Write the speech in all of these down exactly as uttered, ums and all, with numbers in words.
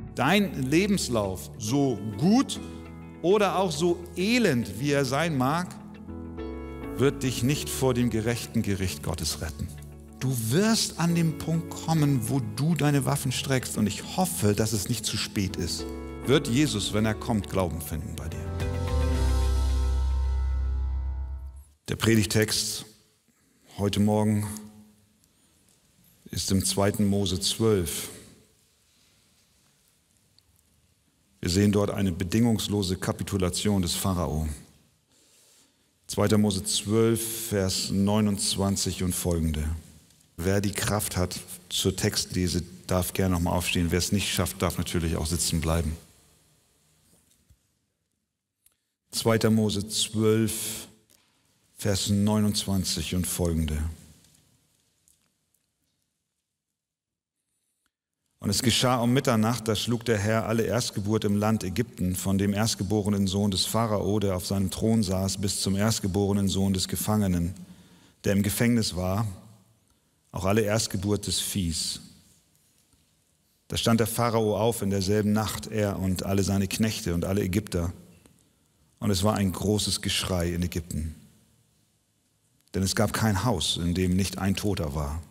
Dein Lebenslauf, so gut oder auch so elend, wie er sein mag, wird dich nicht vor dem gerechten Gericht Gottes retten. Du wirst an den Punkt kommen, wo du deine Waffen streckst, und ich hoffe, dass es nicht zu spät ist. Wird Jesus, wenn er kommt, Glauben finden bei dir? Der Predigtext heute Morgen ist im zweiten Mose zwölf. Wir sehen dort eine bedingungslose Kapitulation des Pharao. zweiter Mose zwölf, Vers neunundzwanzig und folgende. Wer die Kraft hat zur Textlese, darf gerne nochmal aufstehen. Wer es nicht schafft, darf natürlich auch sitzen bleiben. zweiter Mose zwölf, Vers neunundzwanzig und folgende. Und es geschah um Mitternacht, da schlug der Herr alle Erstgeburt im Land Ägypten, von dem erstgeborenen Sohn des Pharao, der auf seinem Thron saß, bis zum erstgeborenen Sohn des Gefangenen, der im Gefängnis war, auch alle Erstgeburt des Viehs. Da stand der Pharao auf in derselben Nacht, er und alle seine Knechte und alle Ägypter. Und es war ein großes Geschrei in Ägypten. Denn es gab kein Haus, in dem nicht ein Toter war.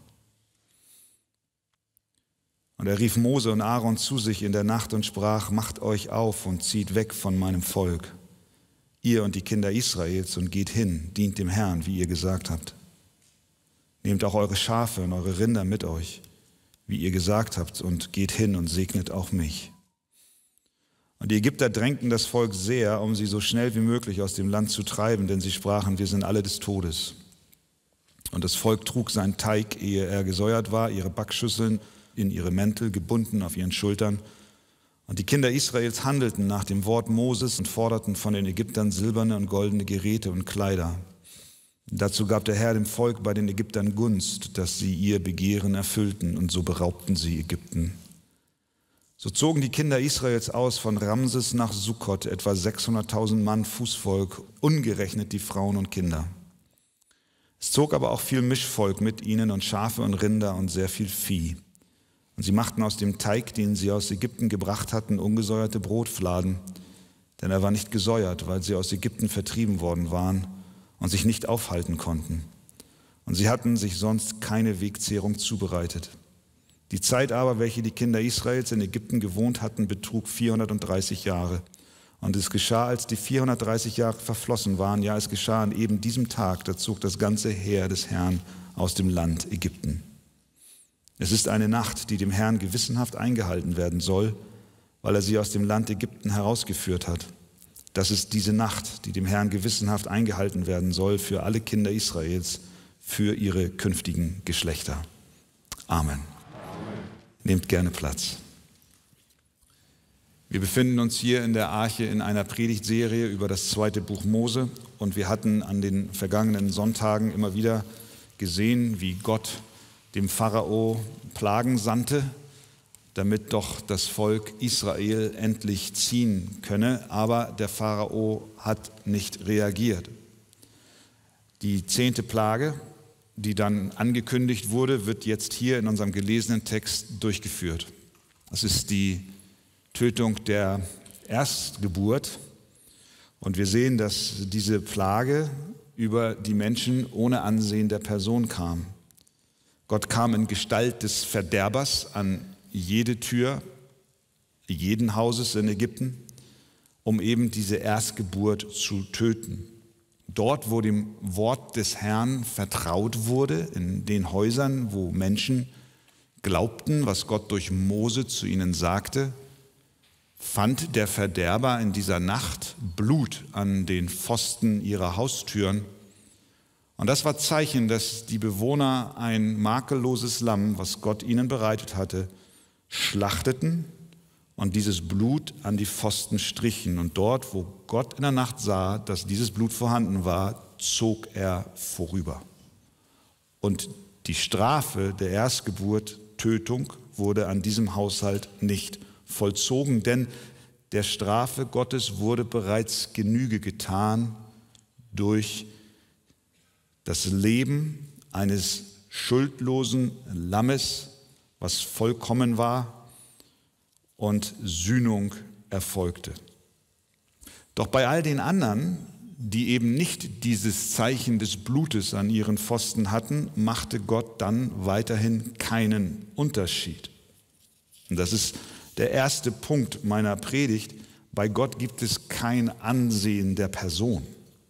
Und er rief Mose und Aaron zu sich in der Nacht und sprach: Macht euch auf und zieht weg von meinem Volk, ihr und die Kinder Israels, und geht hin, dient dem Herrn, wie ihr gesagt habt. Nehmt auch eure Schafe und eure Rinder mit euch, wie ihr gesagt habt, und geht hin und segnet auch mich. Und die Ägypter drängten das Volk sehr, um sie so schnell wie möglich aus dem Land zu treiben, denn sie sprachen: Wir sind alle des Todes. Und das Volk trug seinen Teig, ehe er gesäuert war, ihre Backschüsseln in ihre Mäntel, gebunden auf ihren Schultern. Und die Kinder Israels handelten nach dem Wort Moses und forderten von den Ägyptern silberne und goldene Geräte und Kleider. Dazu gab der Herr dem Volk bei den Ägyptern Gunst, dass sie ihr Begehren erfüllten, und so beraubten sie Ägypten. So zogen die Kinder Israels aus von Ramses nach Sukkot, etwa sechshunderttausend Mann Fußvolk, ungerechnet die Frauen und Kinder. Es zog aber auch viel Mischvolk mit ihnen und Schafe und Rinder und sehr viel Vieh. Und sie machten aus dem Teig, den sie aus Ägypten gebracht hatten, ungesäuerte Brotfladen, denn er war nicht gesäuert, weil sie aus Ägypten vertrieben worden waren und sich nicht aufhalten konnten. Und sie hatten sich sonst keine Wegzehrung zubereitet. Die Zeit aber, welche die Kinder Israels in Ägypten gewohnt hatten, betrug vierhundertdreißig Jahre. Und es geschah, als die vierhundertdreißig Jahre verflossen waren, ja, es geschah an eben diesem Tag, da zog das ganze Heer des Herrn aus dem Land Ägypten. Es ist eine Nacht, die dem Herrn gewissenhaft eingehalten werden soll, weil er sie aus dem Land Ägypten herausgeführt hat. Das ist diese Nacht, die dem Herrn gewissenhaft eingehalten werden soll für alle Kinder Israels, für ihre künftigen Geschlechter. Amen. Nehmt gerne Platz. Wir befinden uns hier in der Arche in einer Predigtserie über das zweite Buch Mose, und wir hatten an den vergangenen Sonntagen immer wieder gesehen, wie Gott dem Pharao Plagen sandte, damit doch das Volk Israel endlich ziehen könne, aber der Pharao hat nicht reagiert. Die zehnte Plage, die dann angekündigt wurde, wird jetzt hier in unserem gelesenen Text durchgeführt. Das ist die Tötung der Erstgeburt, und wir sehen, dass diese Plage über die Menschen ohne Ansehen der Person kam. Gott kam in Gestalt des Verderbers an jede Tür jeden Hauses in Ägypten, um eben diese Erstgeburt zu töten. Dort, wo dem Wort des Herrn vertraut wurde, in den Häusern, wo Menschen glaubten, was Gott durch Mose zu ihnen sagte, fand der Verderber in dieser Nacht Blut an den Pfosten ihrer Haustüren. Und das war Zeichen, dass die Bewohner ein makelloses Lamm, was Gott ihnen bereitet hatte, schlachteten und dieses Blut an die Pfosten strichen. Und dort, wo Gott in der Nacht sah, dass dieses Blut vorhanden war, zog er vorüber. Und die Strafe der Erstgeburt, Tötung, wurde an diesem Haushalt nicht vollzogen, denn der Strafe Gottes wurde bereits Genüge getan durch das Leben eines schuldlosen Lammes, was vollkommen war und Sühnung erfolgte. Doch bei all den anderen, die eben nicht dieses Zeichen des Blutes an ihren Pfosten hatten, machte Gott dann weiterhin keinen Unterschied. Und das ist der erste Punkt meiner Predigt. Bei Gott gibt es kein Ansehen der Person.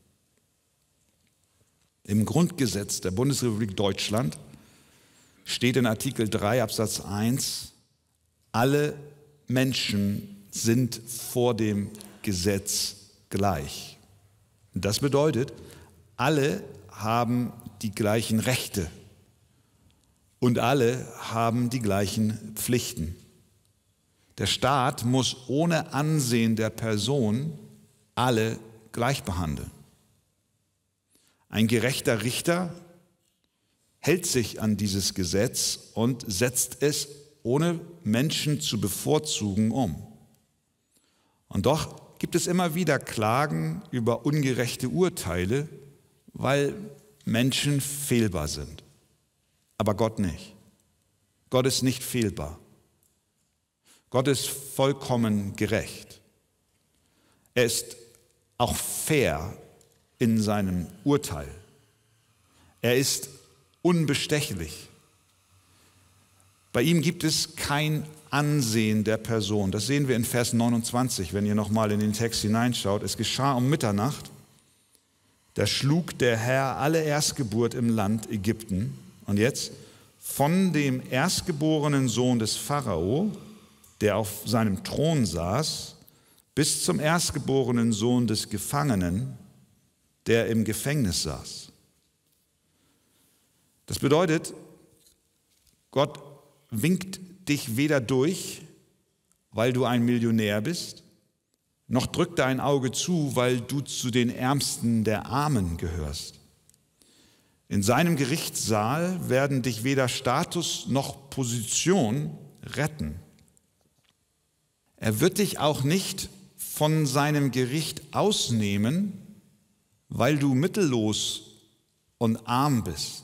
Im Grundgesetz der Bundesrepublik Deutschland steht in Artikel drei Absatz eins, alle Menschen sind vor dem Gesetz gleich. Das bedeutet, alle haben die gleichen Rechte und alle haben die gleichen Pflichten. Der Staat muss ohne Ansehen der Person alle gleich behandeln. Ein gerechter Richter hält sich an dieses Gesetz und setzt es, ohne Menschen zu bevorzugen, um. Und doch gibt es immer wieder Klagen über ungerechte Urteile, weil Menschen fehlbar sind. Aber Gott nicht. Gott ist nicht fehlbar. Gott ist vollkommen gerecht. Er ist auch fair in seinem Urteil. Er ist unbestechlich. Bei ihm gibt es kein Ansehen der Person. Das sehen wir in Vers neunundzwanzig, wenn ihr nochmal in den Text hineinschaut. Es geschah um Mitternacht, da schlug der Herr alle Erstgeburt im Land Ägypten. Und jetzt von dem erstgeborenen Sohn des Pharao, der auf seinem Thron saß, bis zum erstgeborenen Sohn des Gefangenen, der im Gefängnis saß. Das bedeutet, Gott winkt dich weder durch, weil du ein Millionär bist, noch drückt er ein Auge zu, weil du zu den Ärmsten der Armen gehörst. In seinem Gerichtssaal werden dich weder Status noch Position retten. Er wird dich auch nicht von seinem Gericht ausnehmen, weil du mittellos und arm bist.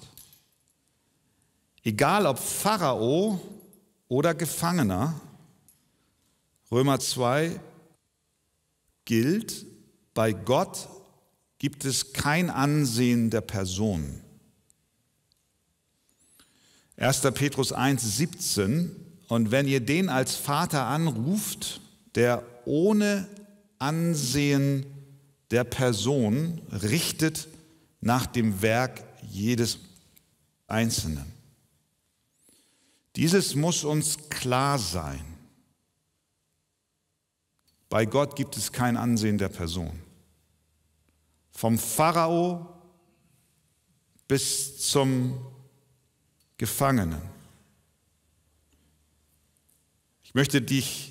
Egal ob Pharao oder Gefangener, Römer zwei gilt, bei Gott gibt es kein Ansehen der Person. erster Petrus eins siebzehn, und wenn ihr den als Vater anruft, der ohne Ansehen der Person richtet nach dem Werk jedes Einzelnen. Dieses muss uns klar sein. Bei Gott gibt es kein Ansehen der Person. Vom Pharao bis zum Gefangenen. Ich möchte dich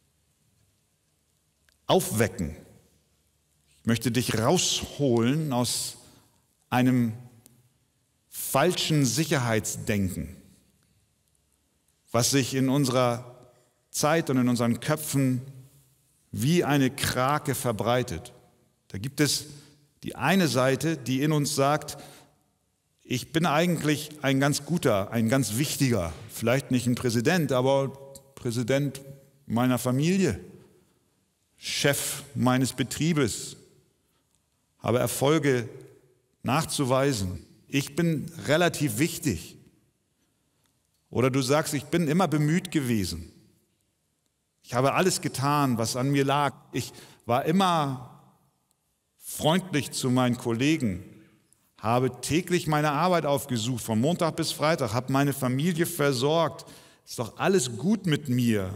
aufwecken. Ich möchte dich rausholen aus einem falschen Sicherheitsdenken, was sich in unserer Zeit und in unseren Köpfen wie eine Krake verbreitet. Da gibt es die eine Seite, die in uns sagt, ich bin eigentlich ein ganz guter, ein ganz wichtiger, vielleicht nicht ein Präsident, aber Präsident meiner Familie, Chef meines Betriebes, habe Erfolge nachzuweisen. Ich bin relativ wichtig. Oder du sagst, ich bin immer bemüht gewesen. Ich habe alles getan, was an mir lag. Ich war immer freundlich zu meinen Kollegen, habe täglich meine Arbeit aufgesucht, von Montag bis Freitag, habe meine Familie versorgt. Ist doch alles gut mit mir.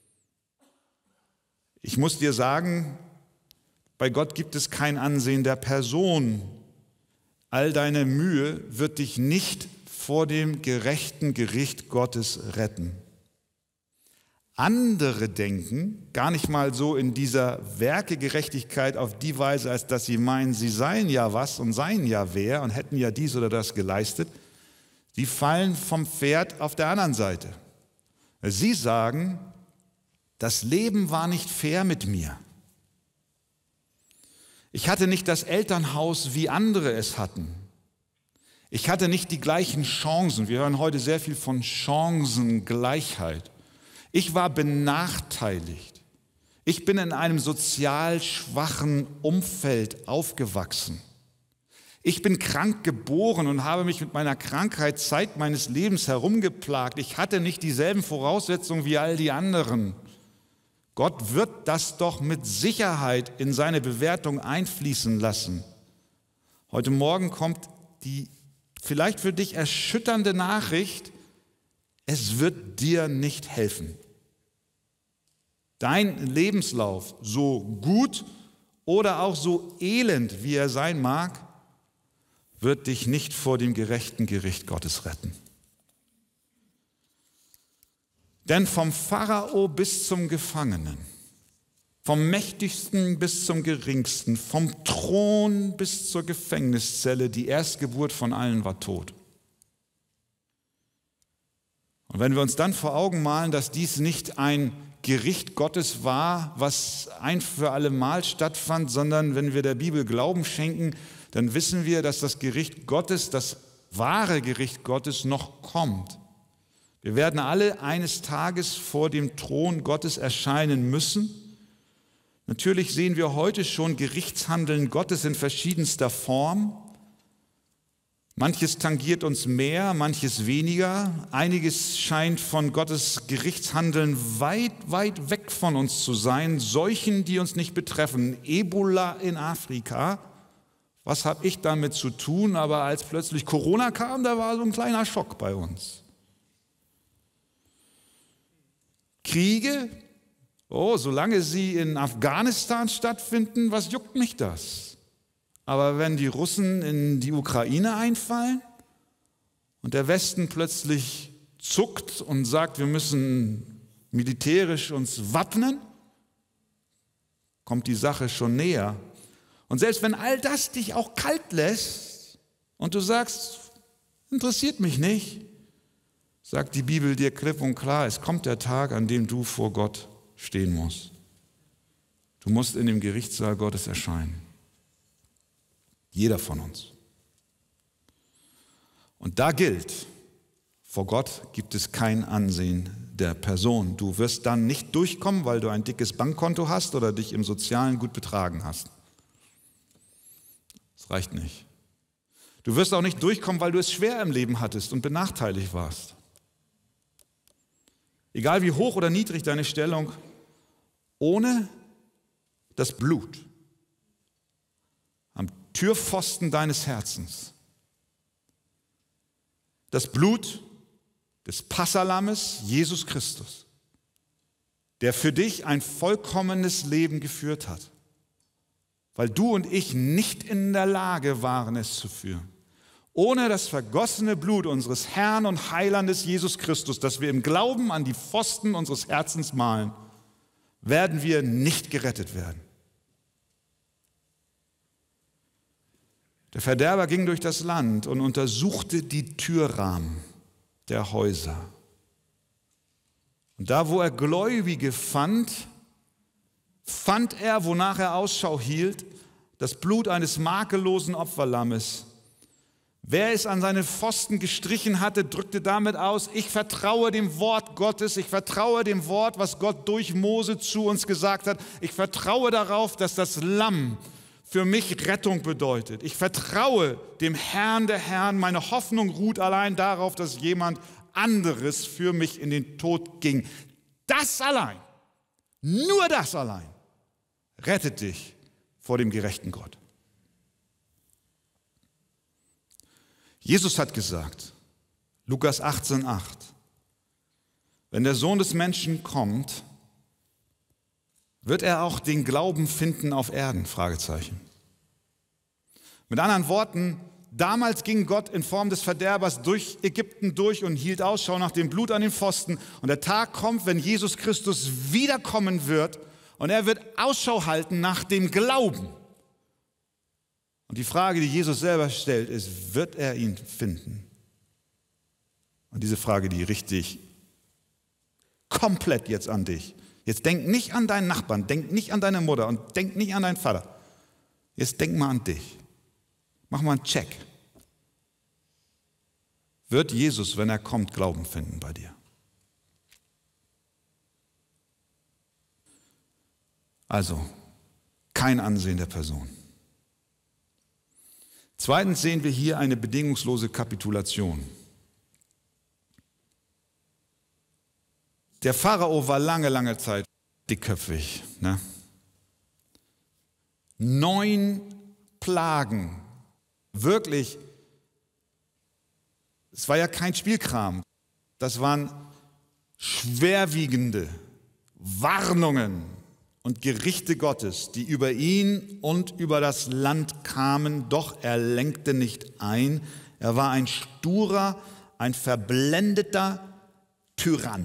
Ich muss dir sagen, bei Gott gibt es kein Ansehen der Person. All deine Mühe wird dich nicht vor dem gerechten Gericht Gottes retten. Andere denken gar nicht mal so in dieser Werkegerechtigkeit auf die Weise, als dass sie meinen, sie seien ja was und seien ja wer und hätten ja dies oder das geleistet. Sie fallen vom Pferd auf der anderen Seite. Sie sagen, das Leben war nicht fair mit mir. Ich hatte nicht das Elternhaus, wie andere es hatten. Ich hatte nicht die gleichen Chancen. Wir hören heute sehr viel von Chancengleichheit. Ich war benachteiligt. Ich bin in einem sozial schwachen Umfeld aufgewachsen. Ich bin krank geboren und habe mich mit meiner Krankheit Zeit meines Lebens herumgeplagt. Ich hatte nicht dieselben Voraussetzungen wie all die anderen. Gott wird das doch mit Sicherheit in seine Bewertung einfließen lassen. Heute Morgen kommt die vielleicht für dich erschütternde Nachricht: Es wird dir nicht helfen. Dein Lebenslauf, so gut oder auch so elend, wie er sein mag, wird dich nicht vor dem gerechten Gericht Gottes retten. Denn vom Pharao bis zum Gefangenen, vom Mächtigsten bis zum Geringsten, vom Thron bis zur Gefängniszelle, die Erstgeburt von allen war tot. Und wenn wir uns dann vor Augen malen, dass dies nicht ein Gericht Gottes war, was ein für alle Mal stattfand, sondern wenn wir der Bibel Glauben schenken, dann wissen wir, dass das Gericht Gottes, das wahre Gericht Gottes, noch kommt. Wir werden alle eines Tages vor dem Thron Gottes erscheinen müssen. Natürlich sehen wir heute schon Gerichtshandeln Gottes in verschiedenster Form. Manches tangiert uns mehr, manches weniger. Einiges scheint von Gottes Gerichtshandeln weit, weit weg von uns zu sein. Seuchen, die uns nicht betreffen. Ebola in Afrika. Was habe ich damit zu tun? Aber als plötzlich Corona kam, da war so ein kleiner Schock bei uns. Kriege, oh, solange sie in Afghanistan stattfinden, was juckt mich das? Aber wenn die Russen in die Ukraine einfallen und der Westen plötzlich zuckt und sagt, wir müssen militärisch uns wappnen, kommt die Sache schon näher. Und selbst wenn all das dich auch kalt lässt und du sagst, interessiert mich nicht, sagt die Bibel dir klipp und klar, es kommt der Tag, an dem du vor Gott stehen musst. Du musst in dem Gerichtssaal Gottes erscheinen. Jeder von uns. Und da gilt, vor Gott gibt es kein Ansehen der Person. Du wirst dann nicht durchkommen, weil du ein dickes Bankkonto hast oder dich im Sozialen gut betragen hast. Das reicht nicht. Du wirst auch nicht durchkommen, weil du es schwer im Leben hattest und benachteiligt warst. Egal wie hoch oder niedrig deine Stellung, ohne das Blut am Türpfosten deines Herzens, das Blut des Passalammes Jesus Christus, der für dich ein vollkommenes Leben geführt hat, weil du und ich nicht in der Lage waren, es zu führen. Ohne das vergossene Blut unseres Herrn und Heilandes Jesus Christus, das wir im Glauben an die Pfosten unseres Herzens malen, werden wir nicht gerettet werden. Der Verderber ging durch das Land und untersuchte die Türrahmen der Häuser. Und da, wo er Gläubige fand, fand er, wonach er Ausschau hielt, das Blut eines makellosen Opferlammes. Wer es an seine Pfosten gestrichen hatte, drückte damit aus, ich vertraue dem Wort Gottes, ich vertraue dem Wort, was Gott durch Mose zu uns gesagt hat. Ich vertraue darauf, dass das Lamm für mich Rettung bedeutet. Ich vertraue dem Herrn der Herren. Meine Hoffnung ruht allein darauf, dass jemand anderes für mich in den Tod ging. Das allein, nur das allein, rettet dich vor dem gerechten Gott. Jesus hat gesagt, Lukas achtzehn acht, wenn der Sohn des Menschen kommt, wird er auch den Glauben finden auf Erden? Fragezeichen. Mit anderen Worten, damals ging Gott in Form des Verderbers durch Ägypten durch und hielt Ausschau nach dem Blut an den Pfosten. Und der Tag kommt, wenn Jesus Christus wiederkommen wird und er wird Ausschau halten nach dem Glauben. Und die Frage, die Jesus selber stellt, ist, wird er ihn finden? Und diese Frage, die richte ich komplett jetzt an dich. Jetzt denk nicht an deinen Nachbarn, denk nicht an deine Mutter und denk nicht an deinen Vater. Jetzt denk mal an dich. Mach mal einen Check. Wird Jesus, wenn er kommt, Glauben finden bei dir? Also, kein Ansehen der Person. Zweitens sehen wir hier eine bedingungslose Kapitulation. Der Pharao war lange, lange Zeit dickköpfig. Ne? Neun Plagen, wirklich, es war ja kein Spielkram, das waren schwerwiegende Warnungen und Gerichte Gottes, die über ihn und über das Land kamen, doch er lenkte nicht ein. Er war ein sturer, ein verblendeter Tyrann.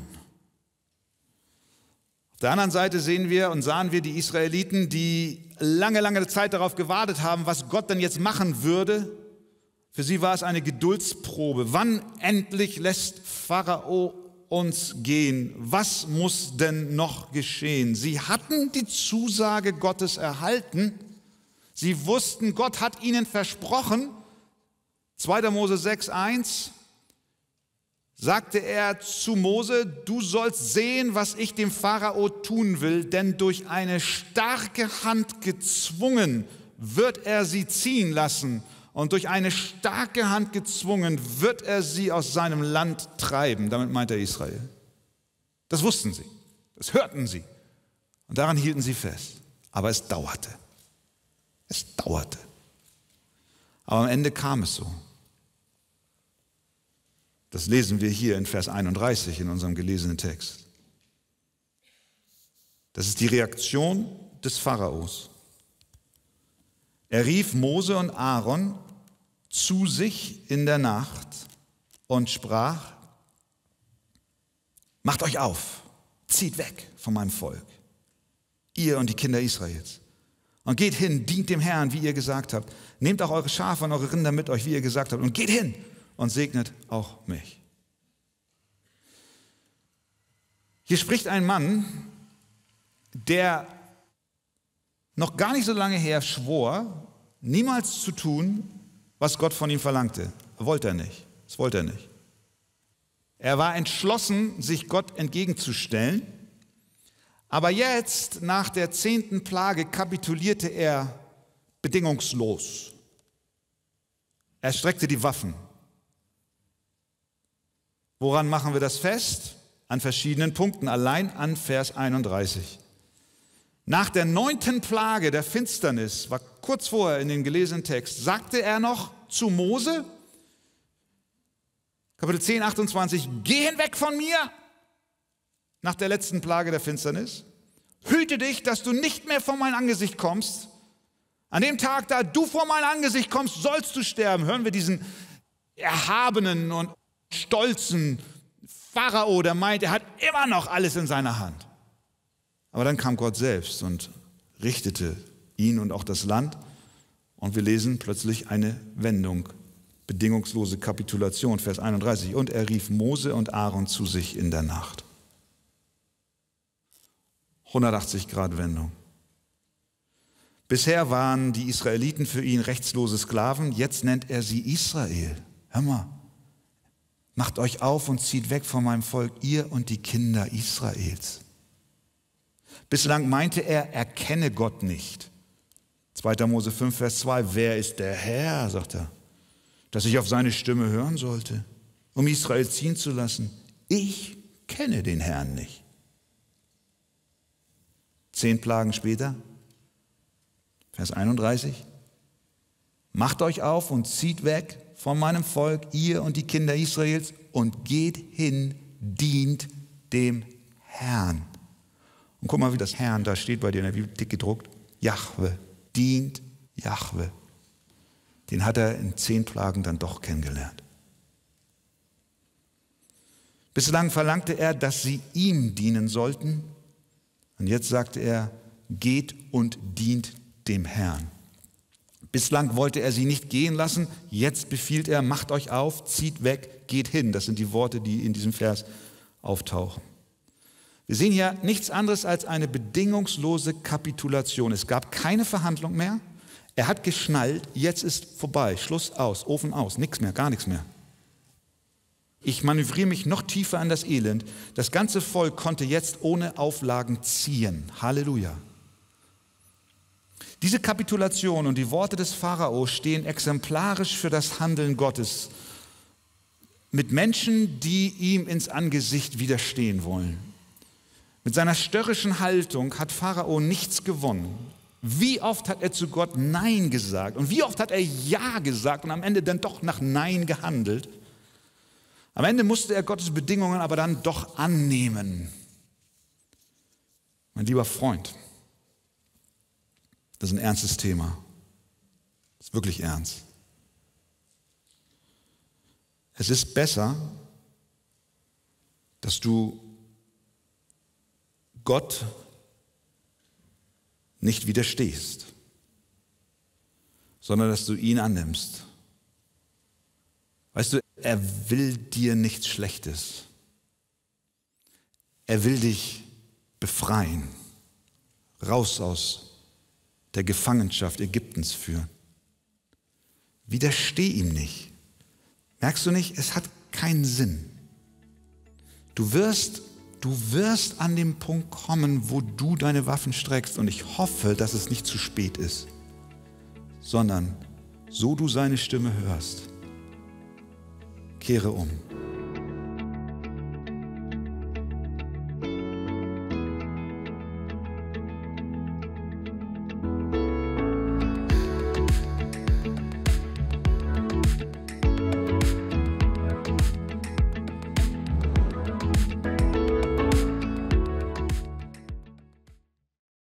Auf der anderen Seite sehen wir und sahen wir die Israeliten, die lange, lange Zeit darauf gewartet haben, was Gott denn jetzt machen würde. Für sie war es eine Geduldsprobe. Wann endlich lässt Pharao uns gehen? Was muss denn noch geschehen? Sie hatten die Zusage Gottes erhalten. Sie wussten, Gott hat ihnen versprochen. zweiter Mose sechs, eins sagte er zu Mose, du sollst sehen, was ich dem Pharao tun will, denn durch eine starke Hand gezwungen wird er sie ziehen lassen und durch eine starke Hand gezwungen wird er sie aus seinem Land treiben. Damit meint er Israel. Das wussten sie, das hörten sie und daran hielten sie fest. Aber es dauerte. Es dauerte. Aber am Ende kam es so. Das lesen wir hier in Vers einunddreißig in unserem gelesenen Text. Das ist die Reaktion des Pharaos. Er rief Mose und Aaron zu sich in der Nacht und sprach, macht euch auf, zieht weg von meinem Volk, ihr und die Kinder Israels. Und geht hin, dient dem Herrn, wie ihr gesagt habt. Nehmt auch eure Schafe und eure Rinder mit euch, wie ihr gesagt habt. Und geht hin und segnet auch mich. Hier spricht ein Mann, der noch gar nicht so lange her schwor, niemals zu tun, was Gott von ihm verlangte. Wollte er nicht. Das wollte er nicht. Er war entschlossen, sich Gott entgegenzustellen. Aber jetzt, nach der zehnten Plage, kapitulierte er bedingungslos. Er streckte die Waffen. Woran machen wir das fest? An verschiedenen Punkten, allein an Vers einunddreißig. Nach der neunten Plage der Finsternis, war kurz vorher in dem gelesenen Text, sagte er noch zu Mose, Kapitel zehn, achtundzwanzig, geh hinweg von mir, nach der letzten Plage der Finsternis, hüte dich, dass du nicht mehr vor mein Angesicht kommst. An dem Tag, da du vor mein Angesicht kommst, sollst du sterben. Hören wir diesen erhabenen und stolzen Pharao, der meint, er hat immer noch alles in seiner Hand. Aber dann kam Gott selbst und richtete ihn und auch das Land. Und wir lesen plötzlich eine Wendung, bedingungslose Kapitulation, Vers einunddreißig. Und er rief Mose und Aaron zu sich in der Nacht. hundertachtzig Grad Wendung. Bisher waren die Israeliten für ihn rechtslose Sklaven, jetzt nennt er sie Israel. Hör mal, macht euch auf und zieht weg von meinem Volk, ihr und die Kinder Israels. Bislang meinte er, er kenne Gott nicht. zweiter Mose fünf, Vers zwei, wer ist der Herr, sagt er, dass ich auf seine Stimme hören sollte, um Israel ziehen zu lassen. Ich kenne den Herrn nicht. Zehn Plagen später, Vers einunddreißig, macht euch auf und zieht weg von meinem Volk, ihr und die Kinder Israels, und geht hin, dient dem Herrn. Und guck mal, wie das Herrn da steht bei dir in der Bibel, dick gedruckt. Jahwe, dient Jahwe. Den hat er in zehn Plagen dann doch kennengelernt. Bislang verlangte er, dass sie ihm dienen sollten. Und jetzt sagte er, geht und dient dem Herrn. Bislang wollte er sie nicht gehen lassen, jetzt befiehlt er, macht euch auf, zieht weg, geht hin. Das sind die Worte, die in diesem Vers auftauchen. Wir sehen hier nichts anderes als eine bedingungslose Kapitulation. Es gab keine Verhandlung mehr, er hat geschnallt, jetzt ist vorbei, Schluss aus, Ofen aus, nichts mehr, gar nichts mehr. Ich manövriere mich noch tiefer an das Elend. Das ganze Volk konnte jetzt ohne Auflagen ziehen. Halleluja. Diese Kapitulation und die Worte des Pharao stehen exemplarisch für das Handeln Gottes mit Menschen, die ihm ins Angesicht widerstehen wollen. Mit seiner störrischen Haltung hat Pharao nichts gewonnen. Wie oft hat er zu Gott Nein gesagt und wie oft hat er Ja gesagt und am Ende dann doch nach Nein gehandelt. Am Ende musste er Gottes Bedingungen aber dann doch annehmen. Mein lieber Freund, das ist ein ernstes Thema. Das ist wirklich ernst. Es ist besser, dass du Gott nicht widerstehst, sondern dass du ihn annimmst. Weißt du, er will dir nichts Schlechtes. Er will dich befreien, raus aus der Gefangenschaft Ägyptens führen. Widersteh ihm nicht. Merkst du nicht, es hat keinen Sinn. Du wirst, du wirst an den Punkt kommen, wo du deine Waffen streckst und ich hoffe, dass es nicht zu spät ist, sondern so du seine Stimme hörst, kehre um.